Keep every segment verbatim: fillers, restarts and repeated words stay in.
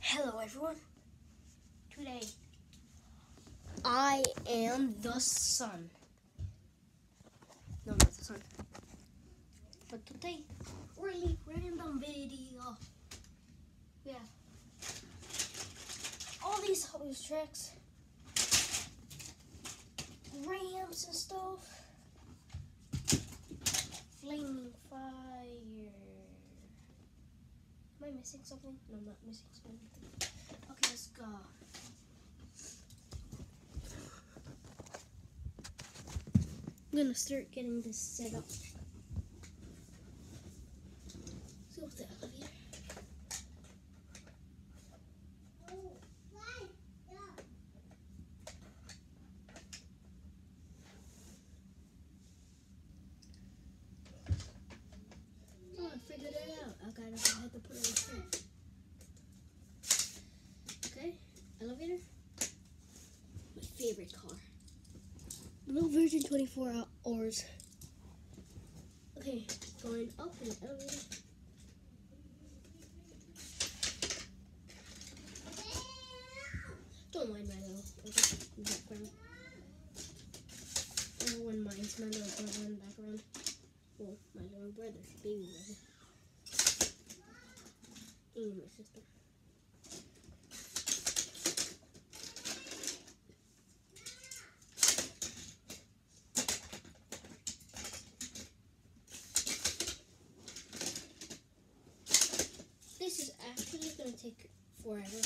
Hello everyone. Today I am the sun. No, not the sun. But today, really random video. Yeah. All these Hot Wheels tracks, ramps and stuff. Flaming fire. Am I missing something? No, I'm not missing something. Okay, let's go. I'm gonna start getting this set up. Let's go with the elevator. Oh, I figured it out. I gotta I had to put it in here. Okay, elevator. My favorite car. No version twenty-four hours. Okay, going up in the elevator. Don't mind my little background. Everyone minds my little brother in the background. Well, my little brother, baby brother. And my sister. This is actually going to take forever.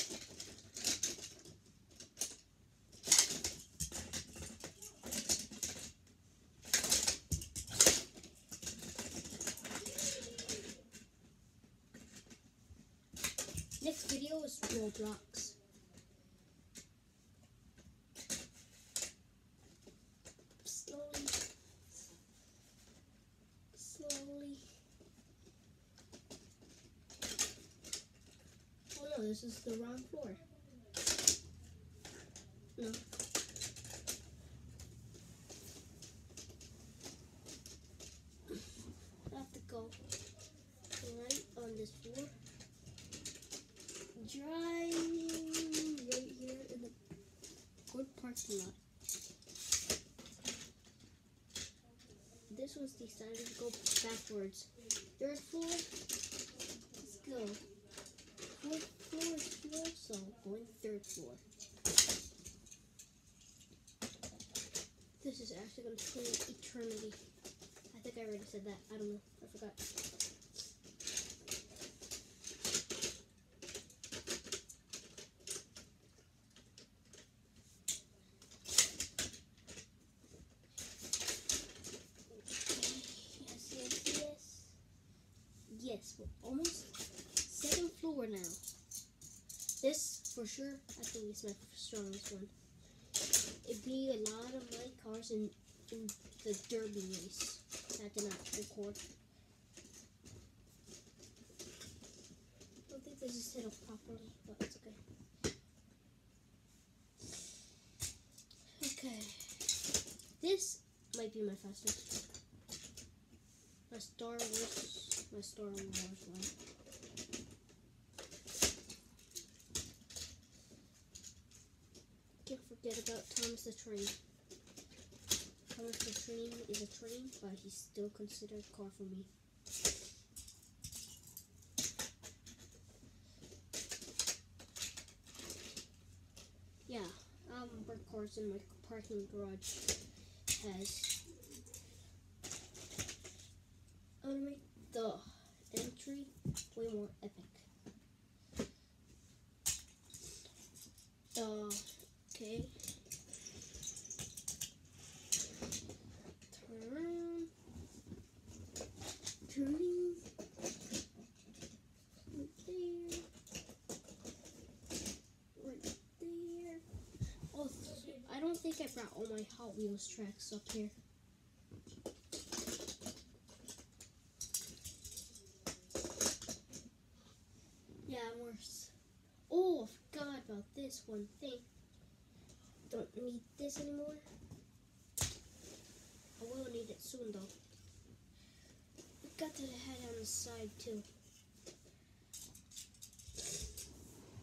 Next video is Roblox. Slowly. Slowly. Oh no, this is the wrong floor. No. I have to go right on this floor. Driving right here in the good parking lot. This one's decided to go backwards. Third floor. Let's go. Fourth floor is floor, so going third floor. This is actually going to take eternity. I think I already said that. I don't know. I forgot. Yes, yes, yes. Yes, we're almost second floor now. This, for sure, I think is my strongest one. It'd be a lot of my cars in, in the derby race. That's an actual court. I don't think this is set up properly, but it's okay. Okay. This might be my fastest. My Star Wars, my Star Wars one. Can't forget about Thomas the Train. Thomas the Train is a train, but he's still considered a car for me. Yeah, um, park cars in my parking garage has. I want to make the entry way more epic. Uh, okay. Turn. Turning. Right there. Right there. Oh, I don't think I brought all my Hot Wheels tracks up here. Yeah, I'm worse. Oh, I forgot about this one thing. Don't need this anymore. I will need it soon though. We got the head on the side too.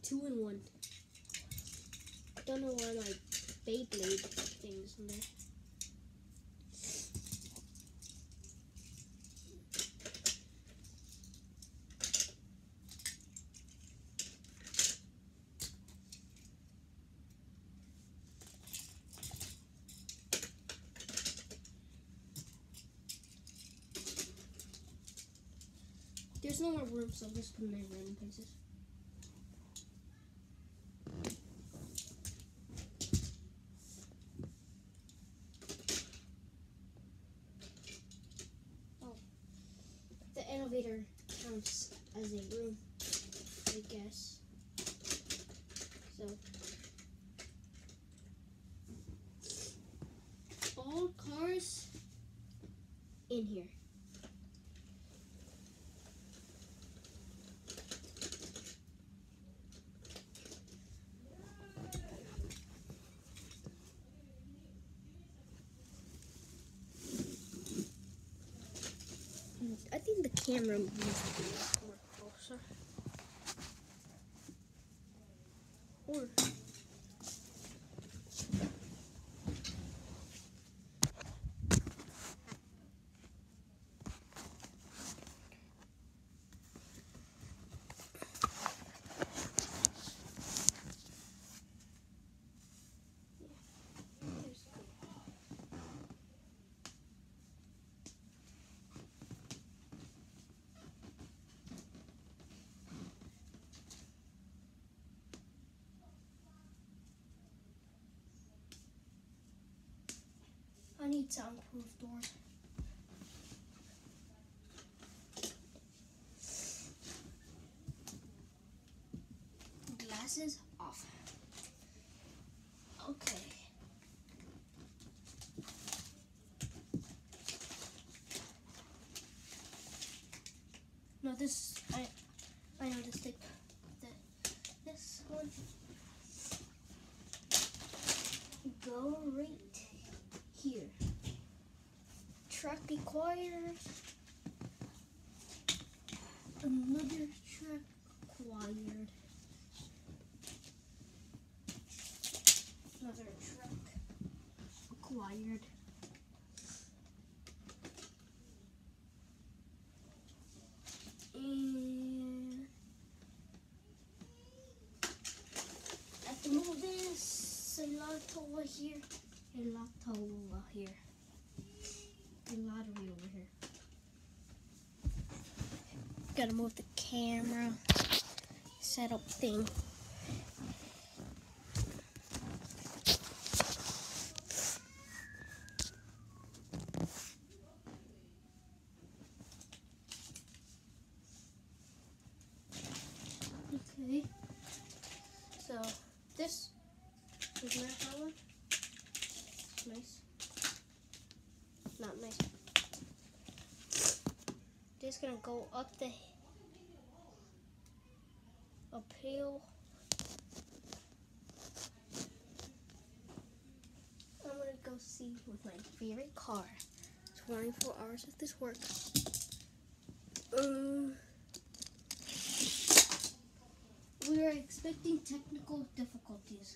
two in one. Don't know why my Beyblade things in there. There's no more room, so I'm just putting it in random places. Oh, the elevator counts as a room, I guess. So, all cars in here. I think the camera needs to be more closer. Or I need soundproof doors. Glasses off. Okay. No, this I I know this thing. The, this one. Go right here. Track required. Another track required. Another track required. And I have to move this a lot over here. A lot over here. A lottery over here. Gotta move the camera setup thing. Okay. So this is my power. Nice. Not nice. Just gonna go up the uphill. I'm gonna go see with my favorite car. twenty-four hours of this work. Um, we are expecting technical difficulties.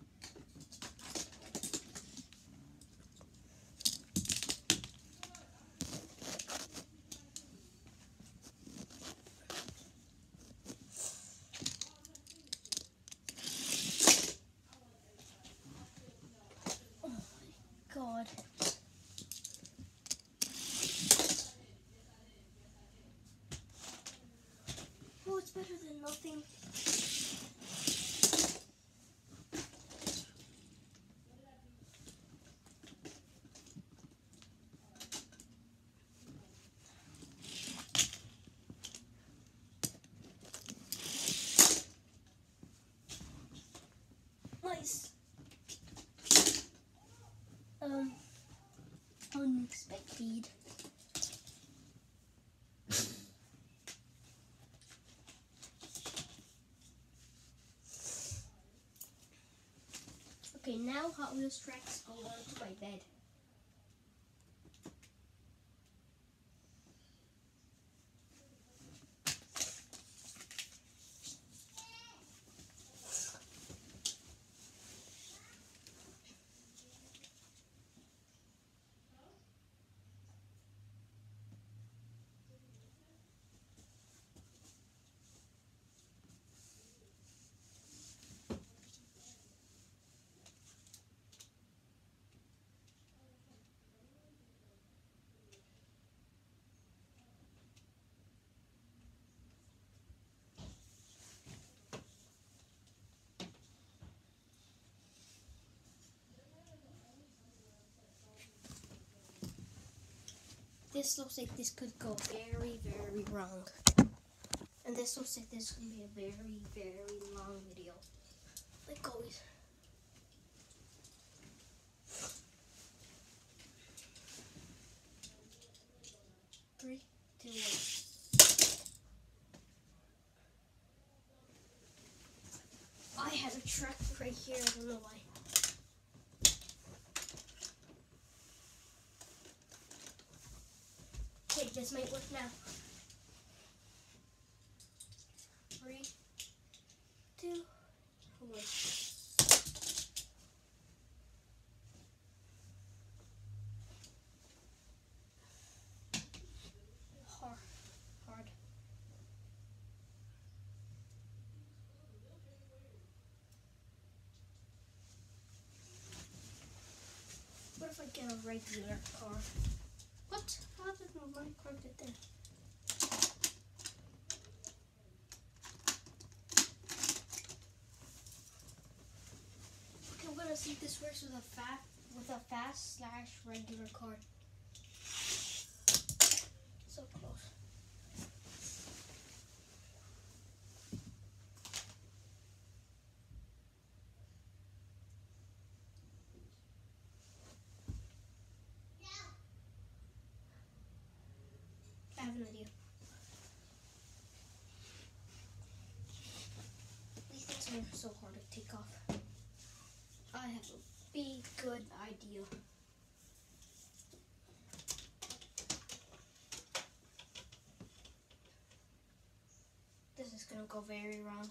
God. Oh, it's better than nothing. Nice. Um, unexpected. Okay, now Hot Wheels tracks go onto my bed. this looks like this could go very, very wrong. And this looks like this is going to be a very, very long video. Like always. Three, two, one. I had a track right here, I don't know why. Okay, this might work now. Three, two, one. Hard, hard. What if I get a regular car? What? How did my car get there? Okay, we're gonna see if this works with a fast with a fast slash regular card. So close. I have an idea. These things are so hard to take off. I have a big good idea. This is gonna go very wrong.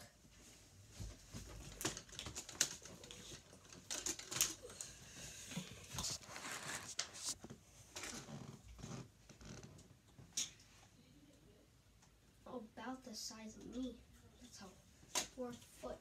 About the size of me. That's how. Four foot.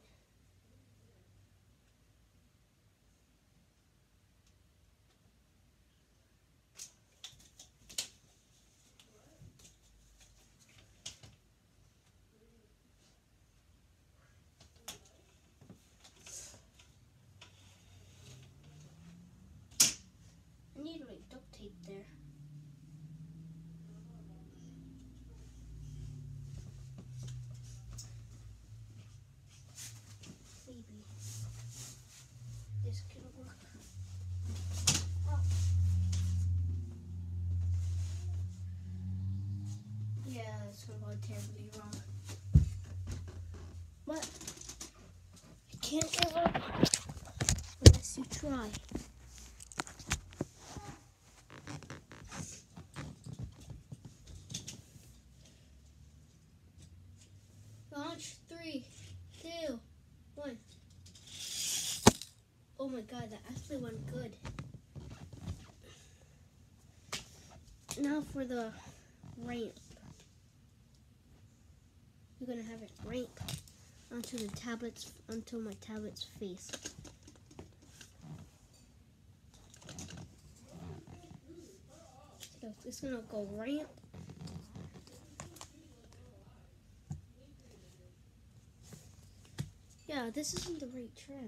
I need like duct tape there. Maybe this can work. Oh. Yeah, it's gonna go terribly wrong. But you can't give up unless you try. Launch, three, two, one. Oh my god, that actually went good. Now for the ramp. You're gonna have it ramp onto the tablet's, onto my tablet's face. So it's gonna go ramp. Yeah, this isn't the right track.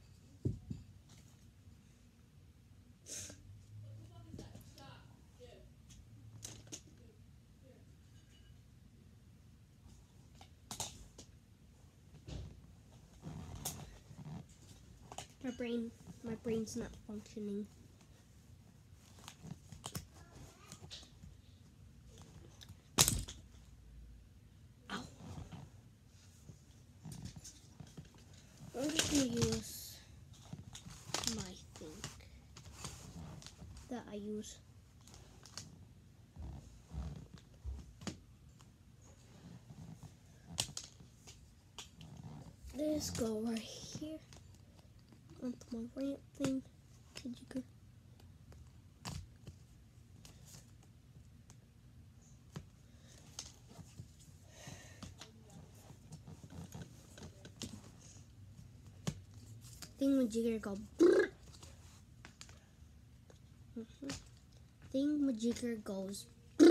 My brain, my brain's not functioning. Ow. I'm just gonna use my thing that I use. This go right here onto my ramp thing. Did you go? Thingamajigger go. Mm-hmm. Thingamajigger goes.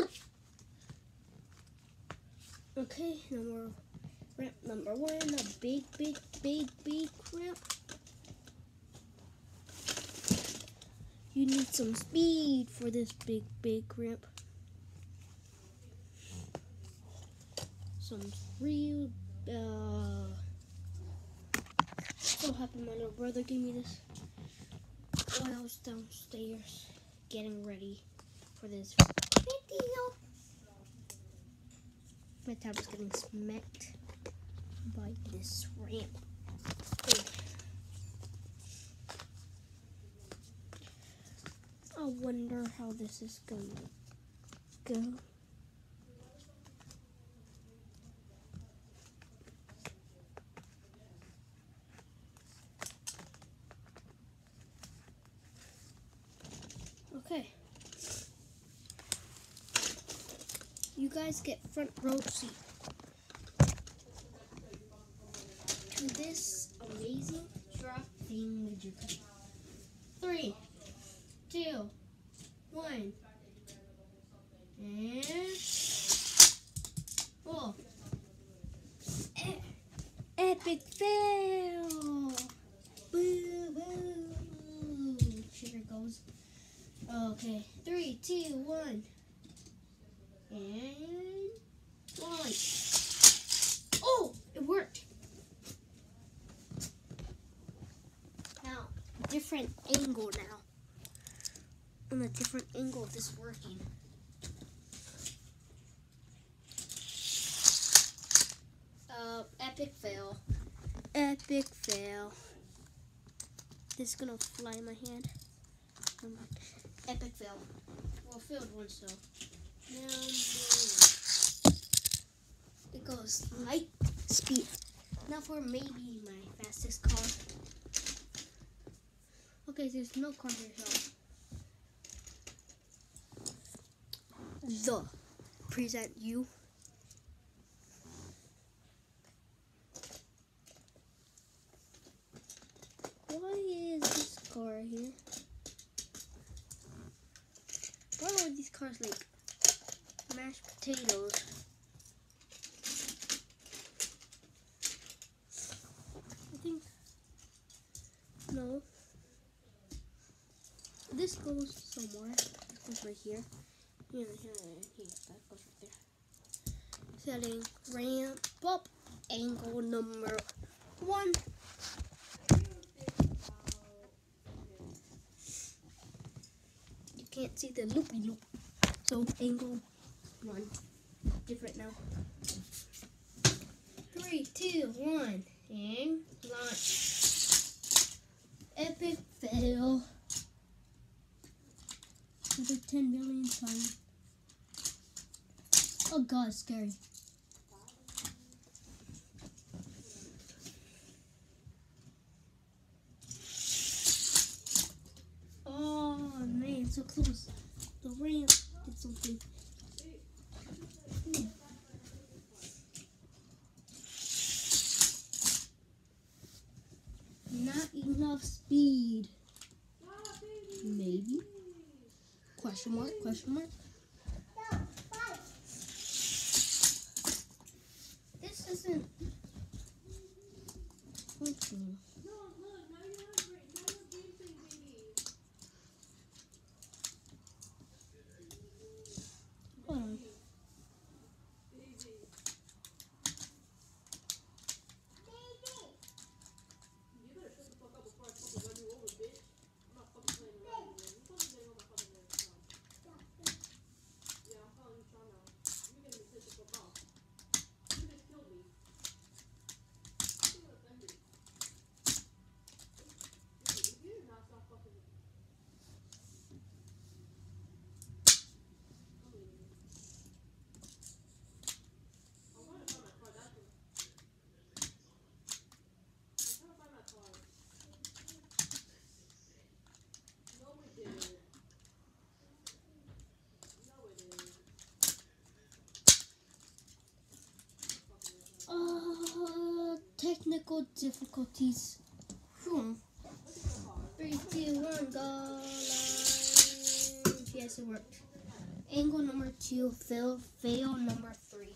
Okay, number ramp number one, a big, big, big, big ramp. You need some speed for this big, big ramp. some real. Uh, so happy my little brother gave me this. While I was downstairs getting ready for this video. My tablet's getting smacked by this ramp. Oh. I wonder how this is going to go. Okay. You guys get front row seat to this amazing drop thing major. Three, two, one, and oh, e epic fail! Boo boo! Here it goes. Okay, three, two, one, and one. Oh, it worked. Now, different angle now. On a different angle, this is working. Uh, epic fail. Epic fail. This is gonna fly in my hand. Epic fail. Well, failed one, so. Now, it goes light speed. Now for maybe my fastest car. Okay, there's no car here, so. The present you. Why is this car here? Why are these cars like mashed potatoes? I think no. This goes somewhere. This goes right here. Here, here, here. That goes right there. Setting ramp up. Angle number one. You can't see the loopy loop. So angle one. Different now. Three, two, one, and launch. Epic fail. Another ten million times. Oh god, it's scary. Oh man, so close. The ramp did something. Hmm. Not enough speed. Maybe. Question mark, question mark. This isn't functioning. Hold on. Uh, technical difficulties. Hmm. Three, two, one, go live. Yes, it worked. Angle number two, fail, fail number three.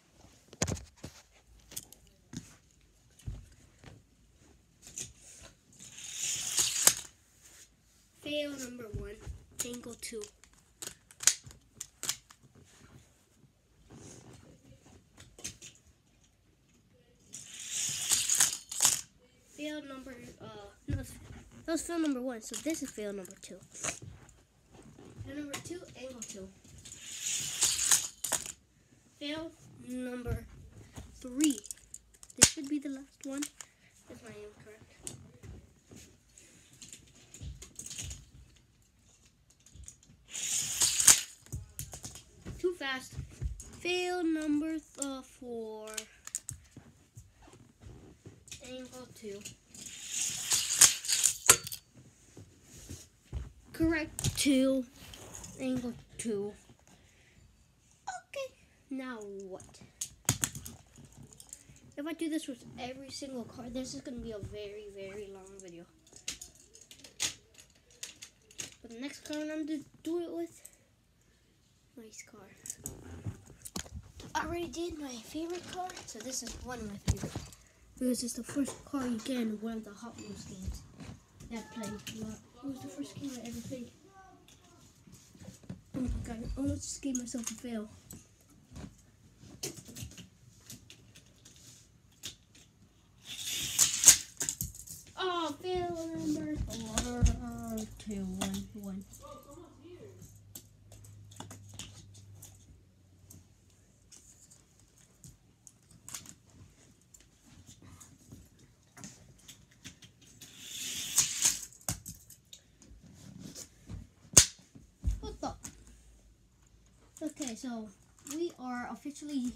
Fail number one, angle two. fail number, uh, no, that was fail number one, so this is fail number two. Fail number two, angle two. Fail number three. This should be the last one, if I am correct. Too fast. Fail number uh, four. Angle two. Correct two. Angle two. Okay. Now what? If I do this with every single card, this is going to be a very, very long video. But the next card I'm going to do it with, nice card. I already did my favorite card, so this is one of my favorite. Because it's the first card you get in one of the Hot Wheels games that I played a lot. It was the first game I ever played. Oh my god, I almost just gave myself a fail. Oh, fail number four, two, one, one. What the? Okay, so we are officially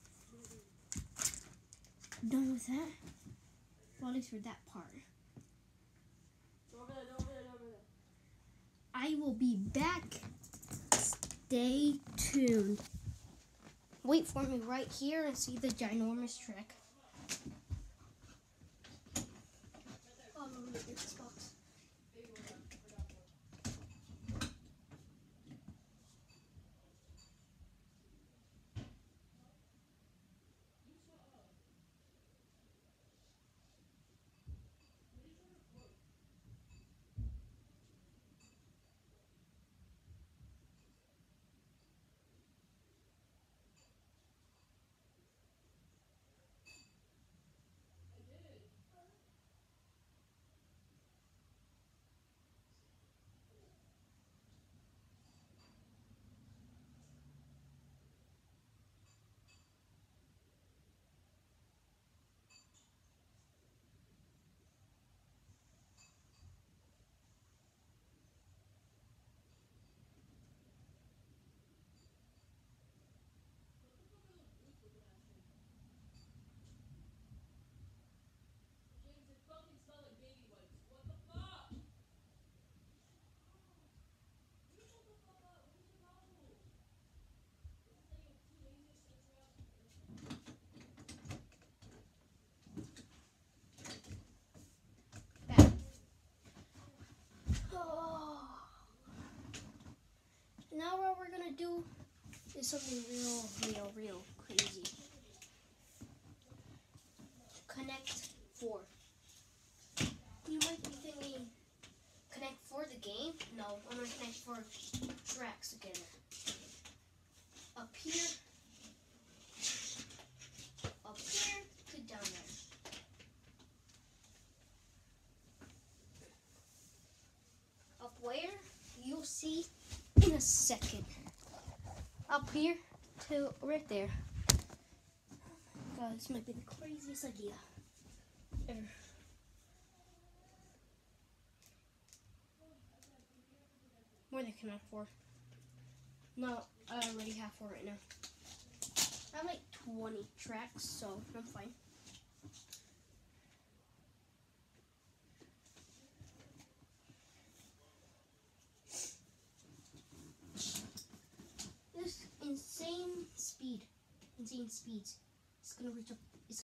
done with that. Well, at least for that part. I will be back. Stay tuned. Wait for me right here and see the ginormous trick. Oh, I'm gonna get this box. Now what we're gonna do is something real, real, real crazy. Connect four. You might be thinking, connect four the game? No, I'm gonna connect four tracks together. Up here, up here to down there. Up where? You'll see in a second. Up here to right there. God, this might be the craziest idea ever. More than connect four. No, I already have four right now. I have like twenty tracks, so I'm fine. This insane speed, insane speeds, it's gonna reach up.